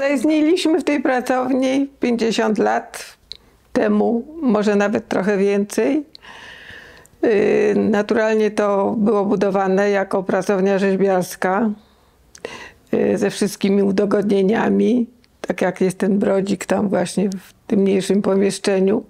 Zaistnieliśmy w tej pracowni 50 lat temu, może nawet trochę więcej. Naturalnie to było budowane jako pracownia rzeźbiarska ze wszystkimi udogodnieniami, tak jak jest ten brodzik tam właśnie w tym mniejszym pomieszczeniu.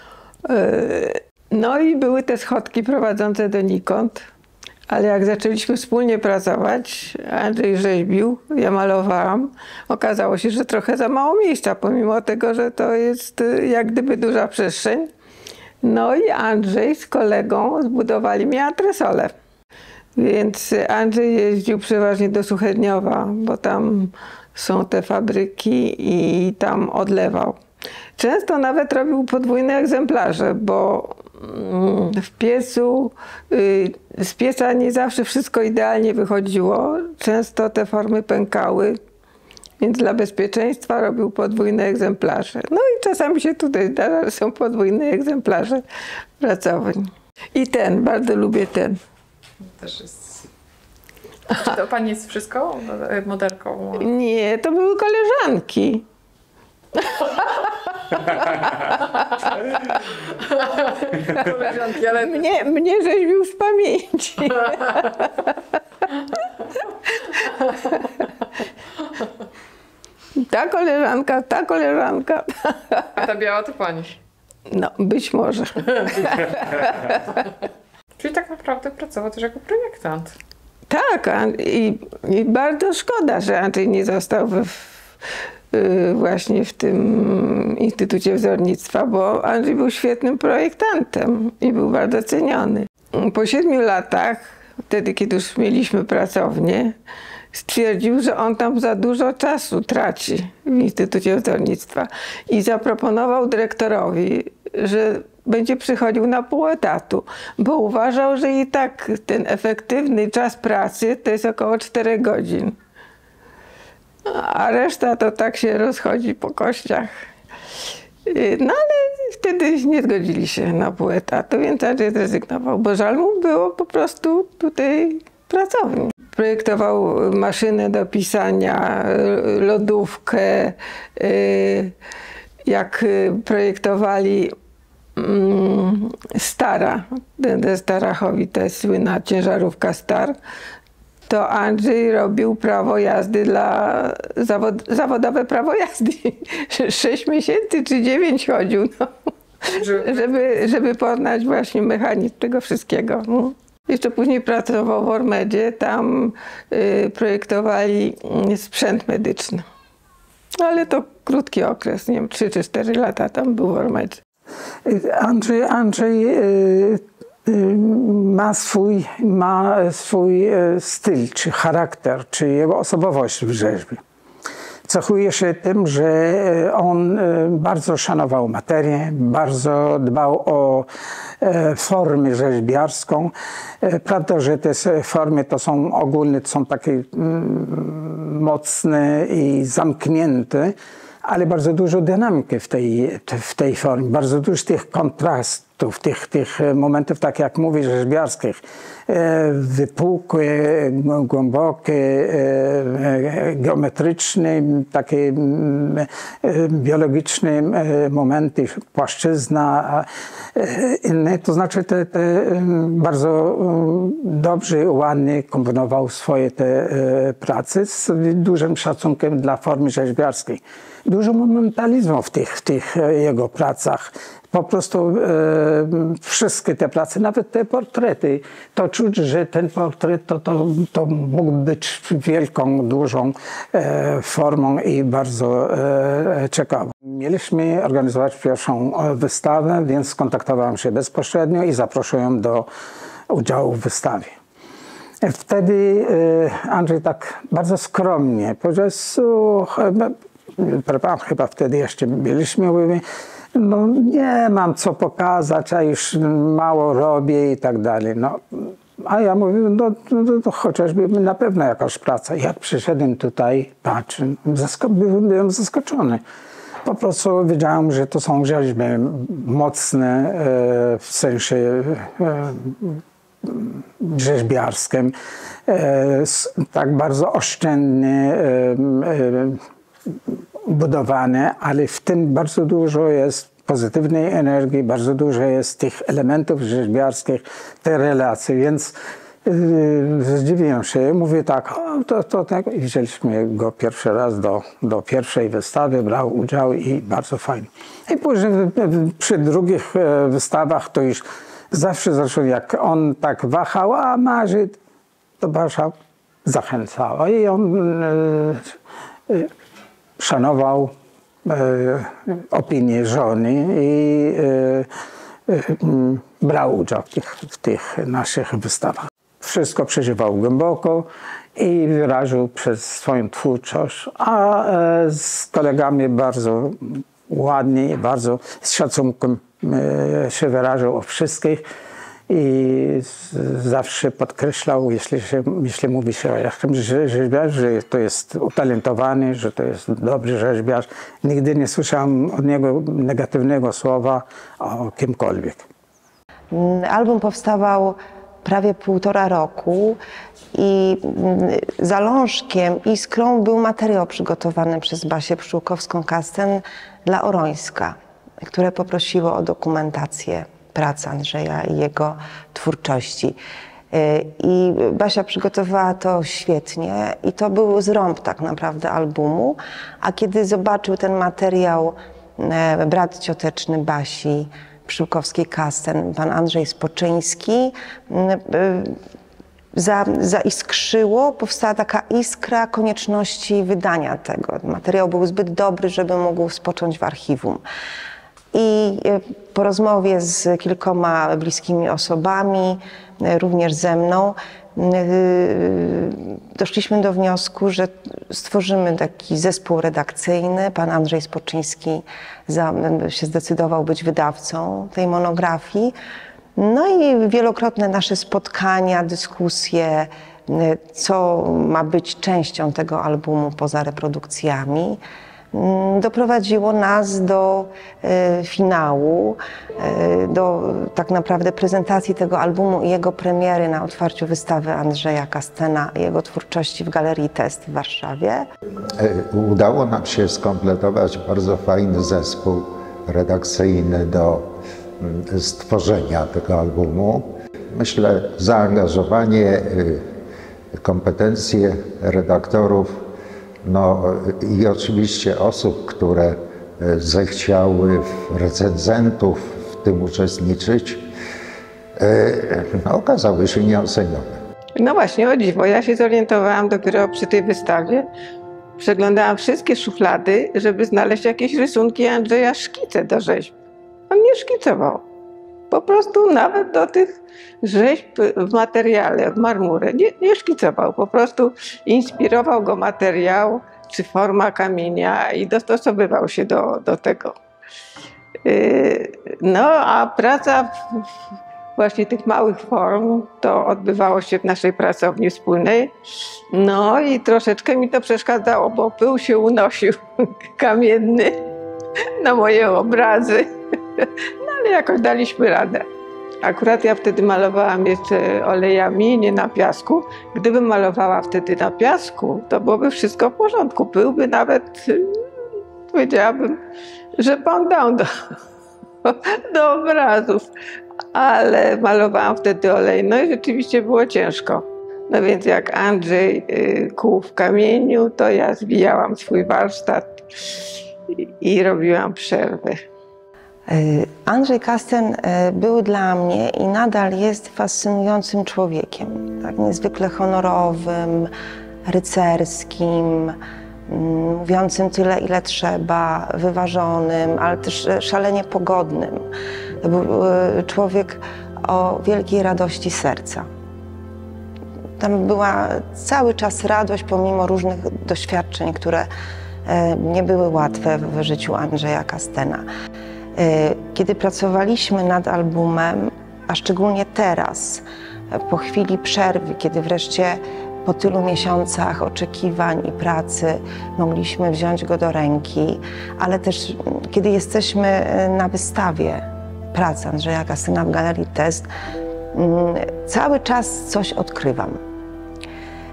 No i były te schodki prowadzące donikąd, ale jak zaczęliśmy wspólnie pracować, Andrzej rzeźbił, ja malowałam, okazało się, że trochę za mało miejsca, pomimo tego, że to jest jak gdyby duża przestrzeń. No i Andrzej z kolegą zbudowali mi antresolę. Więc Andrzej jeździł przeważnie do Suchedniowa, bo tam są te fabryki i tam odlewał. Często nawet robił podwójne egzemplarze, bo w piecu, z pieca nie zawsze wszystko idealnie wychodziło. Często te formy pękały, więc dla bezpieczeństwa robił podwójne egzemplarze. No i czasami się tutaj zdarza, że są podwójne egzemplarze pracowni. I ten, bardzo lubię ten. Też jest. Czy to pani jest wszystko modelką? Nie, to były koleżanki. Koleżanki, ale... Mnie rzeźbił z pamięci. Ta koleżanka. A ta biała to pani? No, być może. Czyli tak naprawdę pracował też jako projektant. Tak, i bardzo szkoda, że Andrzej nie został właśnie w tym Instytucie Wzornictwa, bo Andrzej był świetnym projektantem i był bardzo ceniony. Po 7 latach, wtedy kiedy już mieliśmy pracownię, stwierdził, że on tam za dużo czasu traci w Instytucie Wzornictwa i zaproponował dyrektorowi, że będzie przychodził na pół etatu, bo uważał, że i tak ten efektywny czas pracy to jest około 4 godzin. A reszta to tak się rozchodzi po kościach. No ale wtedy nie zgodzili się na pół etatu, więc Andrzej zrezygnował, bo żal mu było po prostu tutaj pracowni. Projektował maszynę do pisania, lodówkę, jak projektowali Stara, Starachowi, to jest słynna ciężarówka Star, to Andrzej robił prawo jazdy zawodowe prawo jazdy. 6 miesięcy czy 9 chodził, no, żeby poznać właśnie mechanizm tego wszystkiego. Jeszcze później pracował w Ormedzie, tam projektowali sprzęt medyczny. Ale to krótki okres, nie wiem, 3 czy 4 lata tam był w Ormedzie. Andrzej ma swój styl, czy charakter, czy jego osobowość w rzeźbie. Cechuje się tym, że on bardzo szanował materię, bardzo dbał o formę rzeźbiarską. Prawda, że te formy to są ogólne, to są takie mocne i zamknięte, ale bardzo dużo dynamiki w tej formie, bardzo dużo tych kontrastów, tych momentów, tak jak mówisz, rzeźbiarskich, wypukłe, głębokie, geometryczne, takie biologiczne momenty, płaszczyzna, inne, to znaczy te bardzo dobrze, ładnie komponował swoje te prace z dużym szacunkiem dla formy rzeźbiarskiej. Dużo monumentalizmu w tych jego pracach. Po prostu wszystkie te prace, nawet te portrety, to czuć, że ten portret to mógł być wielką, dużą formą i bardzo ciekawą. Mieliśmy organizować pierwszą wystawę, więc skontaktowałem się bezpośrednio i zaprosiłem do udziału w wystawie. Wtedy Andrzej tak bardzo skromnie powiedział, chyba wtedy jeszcze byliśmy, mówimy, no nie mam co pokazać, a już mało robię i tak dalej. No, a ja mówię, no chociażby na pewno jakaś praca. Jak przyszedłem tutaj, patrzę, byłem zaskoczony. Po prostu wiedziałem, że to są rzeźby mocne w sensie rzeźbiarskim, tak bardzo oszczędnie, budowane, ale w tym bardzo dużo jest pozytywnej energii, bardzo dużo jest tych elementów rzeźbiarskich, te relacje, więc zdziwiłem się, mówię tak, to tak, i wzięliśmy go pierwszy raz do pierwszej wystawy, brał udział i bardzo fajnie. I później przy drugich wystawach to już zawsze zaczął, jak on tak wahał, a marzy, to Basia zachęcała i on szanował opinię żony i brał udział w tych naszych wystawach. Wszystko przeżywał głęboko i wyraził przez swoją twórczość, a z kolegami bardzo ładnie, bardzo z szacunkiem się wyrażał o wszystkich i zawsze podkreślał, jeśli mówi się o jakimś rzeźbiarzu, że to jest utalentowany, że to jest dobry rzeźbiarz. Nigdy nie słyszałem od niego negatywnego słowa o kimkolwiek. Album powstawał prawie 1,5 roku i zalążkiem, iskrą był materiał przygotowany przez Basię Pszczółkowską-Kasten dla Orońska, które poprosiło o dokumentację prac Andrzeja i jego twórczości. I Basia przygotowała to świetnie i to był zrąb tak naprawdę albumu, a kiedy zobaczył ten materiał brat cioteczny Basi Pszczółkowskiej-Kasten, pan Andrzej Spoczyński, zaiskrzyło, powstała taka iskra konieczności wydania tego. Materiał był zbyt dobry, żeby mógł spocząć w archiwum. I po rozmowie z kilkoma bliskimi osobami, również ze mną, doszliśmy do wniosku, że stworzymy taki zespół redakcyjny. Pan Andrzej Spoczyński się zdecydował być wydawcą tej monografii. No i wielokrotne nasze spotkania, dyskusje, co ma być częścią tego albumu poza reprodukcjami, doprowadziło nas do finału, do tak naprawdę prezentacji tego albumu i jego premiery na otwarciu wystawy Andrzeja Kastena i jego twórczości w Galerii Test w Warszawie. Udało nam się skompletować bardzo fajny zespół redakcyjny do stworzenia tego albumu. Myślę, zaangażowanie, kompetencje redaktorów, no i oczywiście osób, które zechciały, recenzentów w tym uczestniczyć, no, okazały się nieocenione. No właśnie, o dziwo, ja się zorientowałam dopiero przy tej wystawie. Przeglądałam wszystkie szuflady, żeby znaleźć jakieś rysunki Andrzeja, szkice do rzeźb. On nie szkicował. Po prostu nawet do tych rzeźb w materiale, w marmurze nie szkicował. Po prostu inspirował go materiał czy forma kamienia i dostosowywał się do tego. No a praca właśnie tych małych form to odbywało się w naszej pracowni wspólnej. No i troszeczkę mi to przeszkadzało, bo pył się unosił kamienny na moje obrazy. No ale jakoś daliśmy radę. Akurat ja wtedy malowałam jeszcze olejami, nie na piasku. Gdybym malowała wtedy na piasku, to byłoby wszystko w porządku. Pyłby nawet, powiedziałabym, że pan dał do obrazów. Ale malowałam wtedy olej, no i rzeczywiście było ciężko. No więc jak Andrzej kuł w kamieniu, to ja zwijałam swój warsztat i robiłam przerwy. Andrzej Kasten był dla mnie i nadal jest fascynującym człowiekiem. Tak niezwykle honorowym, rycerskim, mówiącym tyle, ile trzeba, wyważonym, ale też szalenie pogodnym. To był człowiek o wielkiej radości serca. Tam była cały czas radość, pomimo różnych doświadczeń, które nie były łatwe w życiu Andrzeja Kastena. Kiedy pracowaliśmy nad albumem, a szczególnie teraz, po chwili przerwy, kiedy wreszcie po tylu miesiącach oczekiwań i pracy mogliśmy wziąć go do ręki, ale też kiedy jesteśmy na wystawie prac Andrzeja Kastena w Galerii Test, cały czas coś odkrywam.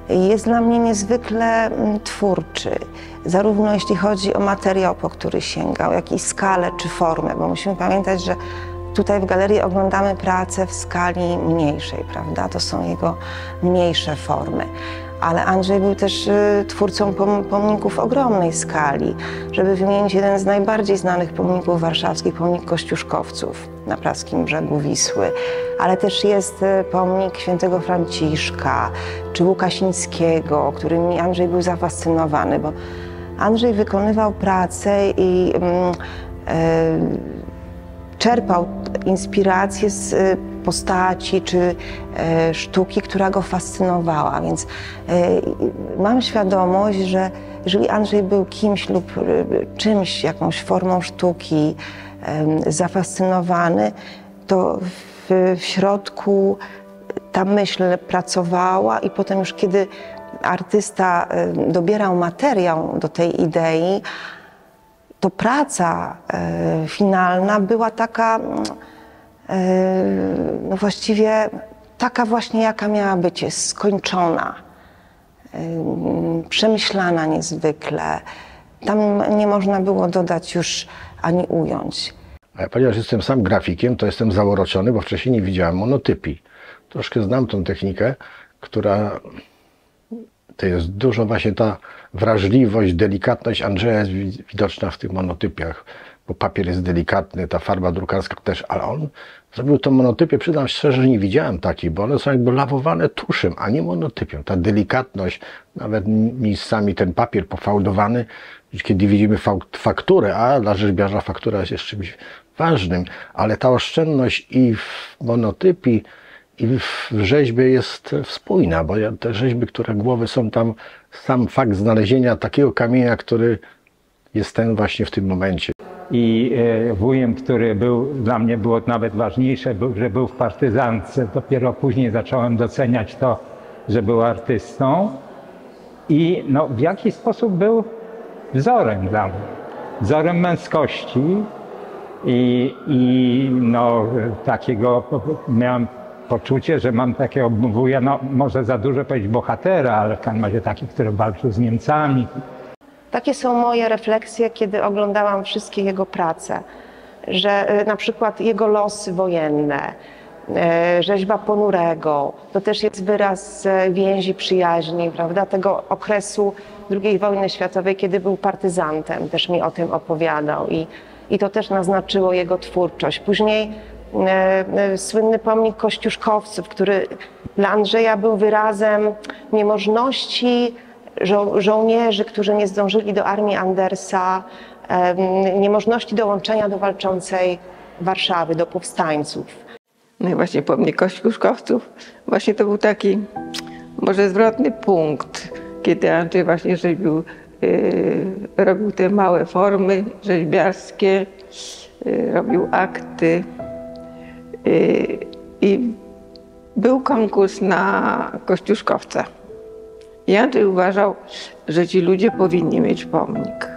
jest dla mnie niezwykle twórczy. Zarówno jeśli chodzi o materiał, po który sięgał, jak i skalę czy formę, bo musimy pamiętać, że tutaj w galerii oglądamy pracę w skali mniejszej, prawda? To są jego mniejsze formy. Ale Andrzej był też twórcą pomników ogromnej skali. Żeby wymienić jeden z najbardziej znanych pomników warszawskich, pomnik Kościuszkowców na Praskim Brzegu Wisły. Ale też jest pomnik świętego Franciszka czy Łukasińskiego, którymi Andrzej był zafascynowany, bo Andrzej wykonywał pracę i czerpał inspirację z postaci czy sztuki, która go fascynowała. Więc mam świadomość, że jeżeli Andrzej był kimś lub czymś, jakąś formą sztuki zafascynowany, to w środku ta myśl pracowała i potem już kiedy artysta dobierał materiał do tej idei, to praca finalna była taka, no właściwie taka właśnie, jaka miała być, jest skończona, przemyślana niezwykle. Tam nie można było dodać już ani ująć. A ponieważ jestem sam grafikiem, to jestem zauroczony, bo wcześniej nie widziałem monotypii. Troszkę znam tą technikę, która to jest dużo właśnie ta wrażliwość, delikatność Andrzeja jest widoczna w tych monotypiach, bo papier jest delikatny, ta farba drukarska też, ale on zrobił tą monotypię, przyznam szczerze, że nie widziałem takiej, bo one są jakby lawowane tuszem, a nie monotypią. Ta delikatność, nawet miejscami ten papier pofałdowany, kiedy widzimy fakturę, a dla rzeźbiarza faktura jest jeszcze czymś ważnym, ale ta oszczędność i w monotypii, i w rzeźbie jest spójna, bo te rzeźby, które głowy są tam, sam fakt znalezienia takiego kamienia, który jest ten właśnie w tym momencie. I wujem, który był, dla mnie było nawet ważniejsze, że był w partyzance. Dopiero później zacząłem doceniać to, że był artystą. I no, w jakiś sposób był wzorem dla mnie. Wzorem męskości. I no, takiego miałem poczucie, że mam takiego wuja, no może za dużo powiedzieć bohatera, ale w każdym razie taki, który walczył z Niemcami. Takie są moje refleksje, kiedy oglądałam wszystkie jego prace, że na przykład jego losy wojenne, rzeźba Ponurego, to też jest wyraz więzi, przyjaźni, prawda, tego okresu II wojny światowej, kiedy był partyzantem, też mi o tym opowiadał i to też naznaczyło jego twórczość. Później słynny pomnik Kościuszkowców, który dla Andrzeja był wyrazem niemożności żołnierzy, którzy nie zdążyli do armii Andersa, niemożności dołączenia do walczącej Warszawy, do powstańców. No i właśnie pomnik Kościuszkowców, właśnie to był taki może zwrotny punkt, kiedy Andrzej właśnie rzeźbił, robił te małe formy rzeźbiarskie, robił akty i był konkurs na Kościuszkowca. I Andrzej uważał, że ci ludzie powinni mieć pomnik.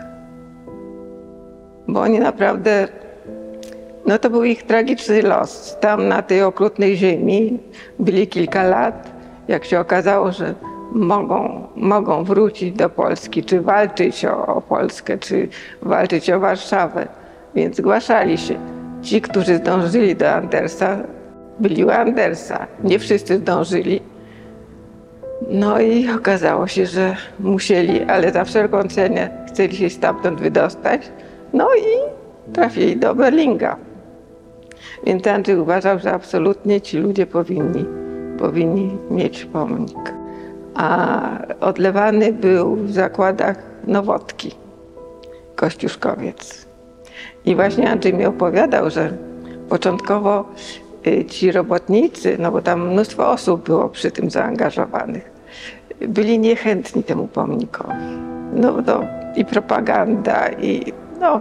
Bo oni naprawdę, no to był ich tragiczny los. Tam na tej okrutnej ziemi byli kilka lat. Jak się okazało, że mogą wrócić do Polski, czy walczyć o Polskę, czy walczyć o Warszawę. Więc zgłaszali się. Ci, którzy zdążyli do Andersa, byli u Andersa. Nie wszyscy zdążyli. No i okazało się, że musieli, ale za wszelką cenę chcieli się stamtąd wydostać. No i trafili do Berlinga. Więc Andrzej uważał, że absolutnie ci ludzie powinni mieć pomnik. A odlewany był w zakładach Nowotki, Kościuszkowiec. I właśnie Andrzej mi opowiadał, że początkowo ci robotnicy, no bo tam mnóstwo osób było przy tym zaangażowanych, byli niechętni temu pomnikowi. No i propaganda, i no,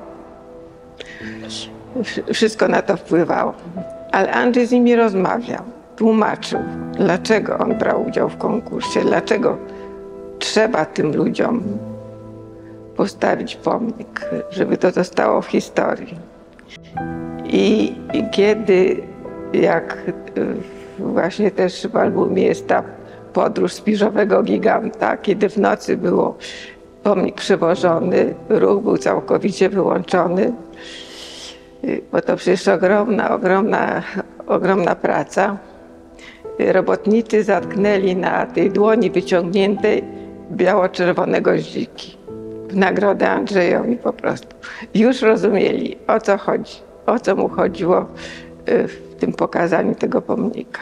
wszystko na to wpływało. Ale Andrzej z nimi rozmawiał, tłumaczył, dlaczego on brał udział w konkursie, dlaczego trzeba tym ludziom postawić pomnik, żeby to zostało w historii. I kiedy, jak właśnie też w albumie jest ta podróż Spiżowego Giganta, kiedy w nocy był pomnik przewożony, ruch był całkowicie wyłączony, bo to przecież ogromna praca. Robotnicy zatknęli na tej dłoni wyciągniętej biało-czerwone goździki w nagrodę Andrzejowi po prostu. Już rozumieli, o co chodzi, o co mu chodziło w tym pokazaniu tego pomnika.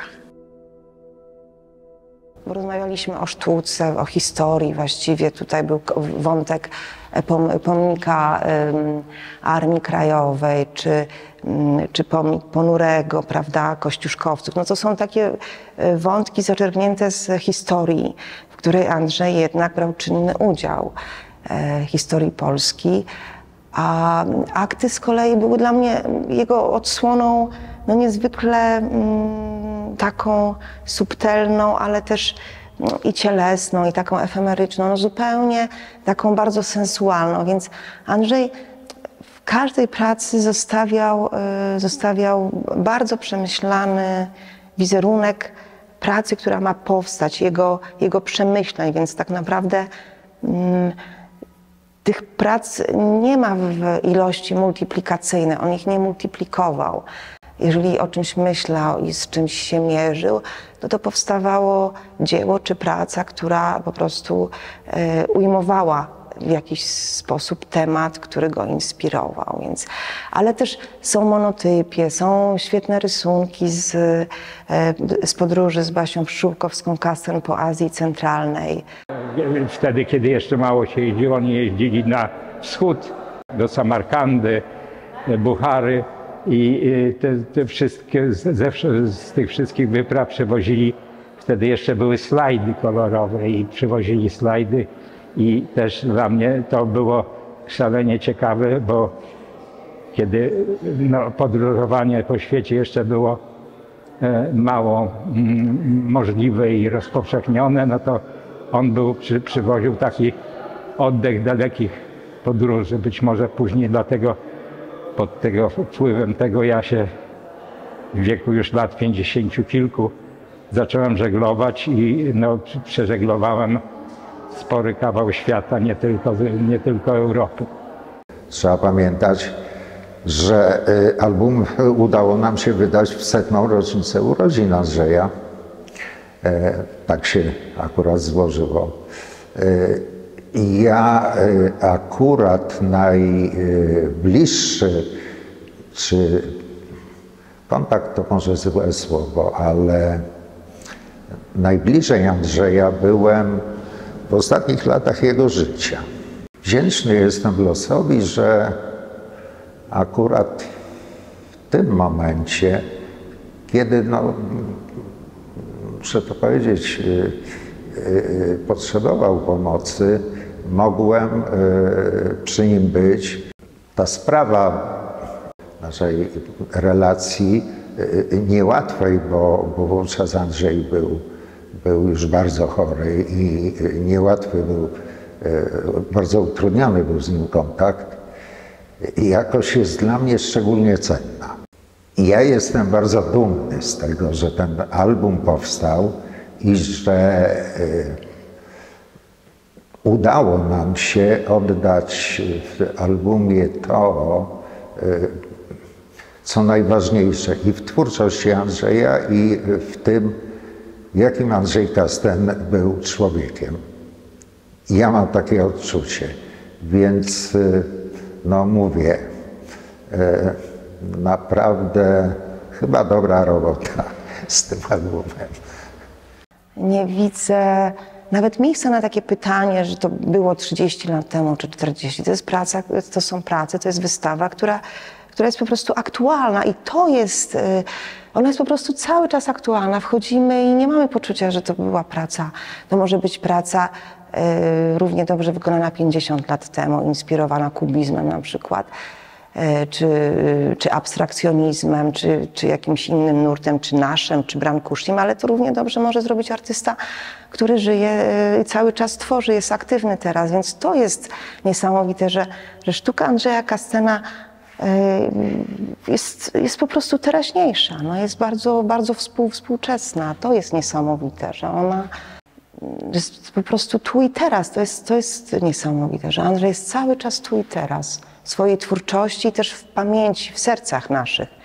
Rozmawialiśmy o sztuce, o historii właściwie. Tutaj był wątek pomnika Armii Krajowej, czy pomnik Ponurego, prawda, kościuszkowców. No to są takie wątki zaczerpnięte z historii, w której Andrzej jednak brał czynny udział, historii Polski. A akty z kolei były dla mnie jego odsłoną no niezwykle taką subtelną, ale też i cielesną, i taką efemeryczną, no zupełnie taką bardzo sensualną. Więc Andrzej w każdej pracy zostawiał bardzo przemyślany wizerunek pracy, która ma powstać, jego przemyśleń, więc tak naprawdę tych prac nie ma w ilości multiplikacyjnej, on ich nie multiplikował. Jeżeli o czymś myślał i z czymś się mierzył, to powstawało dzieło czy praca, która po prostu ujmowała w jakiś sposób temat, który go inspirował. Więc, ale też są monotypie, są świetne rysunki z podróży z Basią Pszczółkowską-Kasten po Azji Centralnej. Wtedy, kiedy jeszcze mało się jeździło, oni jeździli na wschód, do Samarkandy, Buchary i te wszystkie, z tych wszystkich wypraw przywozili, wtedy jeszcze były slajdy kolorowe i przywozili slajdy i też dla mnie to było szalenie ciekawe, bo kiedy podróżowanie po świecie jeszcze było mało możliwe i rozpowszechnione, no to on przywoził taki oddech dalekich podróży. Być może później dlatego, pod tego wpływem tego ja się w wieku już lat 50 kilku zacząłem żeglować i przeżeglowałem spory kawał świata, nie tylko Europy. Trzeba pamiętać, że album udało nam się wydać w 100. rocznicę urodzin Andrzeja. Tak się akurat złożyło. Ja akurat najbliższy, czy kontakt to może złe słowo, ale najbliżej Andrzeja byłem w ostatnich latach jego życia. Wdzięczny jestem losowi, że akurat w tym momencie, kiedy, muszę to powiedzieć, potrzebował pomocy, mogłem przy nim być. Ta sprawa naszej relacji niełatwej, bo wówczas Andrzej był już bardzo chory i niełatwy był, bardzo utrudniony był z nim kontakt, i jakoś jest dla mnie szczególnie cenna. I ja jestem bardzo dumny z tego, że ten album powstał i że udało nam się oddać w albumie to, co najważniejsze i w twórczości Andrzeja, i w tym, jakim Andrzej Kasten był człowiekiem. Ja mam takie odczucie, więc mówię, naprawdę chyba dobra robota z tym albumem. Nie widzę nawet miejsca na takie pytanie, że to było 30 lat temu czy 40. To jest praca, to są prace, to jest wystawa, która jest po prostu aktualna i to jest, ona jest po prostu cały czas aktualna. Wchodzimy i nie mamy poczucia, że to była praca. To może być praca równie dobrze wykonana 50 lat temu, inspirowana kubizmem na przykład, czy abstrakcjonizmem, czy jakimś innym nurtem, czy naszym, czy brankusziem, ale to równie dobrze może zrobić artysta, który żyje, cały czas tworzy, jest aktywny teraz, więc to jest niesamowite, że sztuka Andrzeja Kastena jest po prostu teraźniejsza, jest bardzo, bardzo współczesna. To jest niesamowite, że ona jest po prostu tu i teraz. To jest niesamowite, że Andrzej jest cały czas tu i teraz. W swojej twórczości i też w pamięci, w sercach naszych.